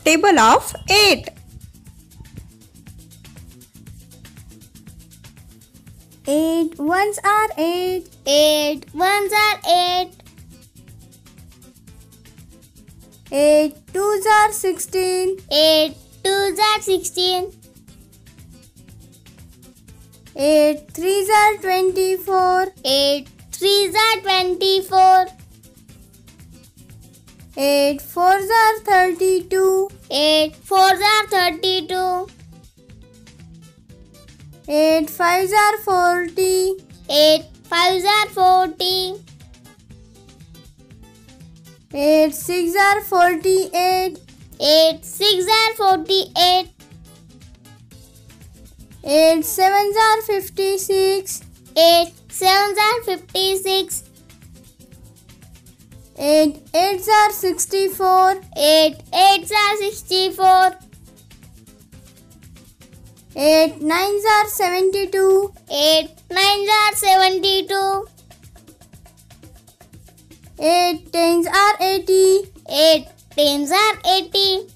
table of 8. 8 ones are 8. 8 ones are 8. 8 twos are 16. 8 twos are 16. 8 threes are 24. 8 threes are 24. 8 fours are 32. 8 fours are 32. 8 fives are 40. 8 fives are 40. 8 six are 48. 8 six are 48. 8 sevens are 56. 8 sevens are 56. 8 eights are 64. 8 eights are 64. 8 nines are 72. 8 nines are 72. 8 tens are 80. 8 tens are 80.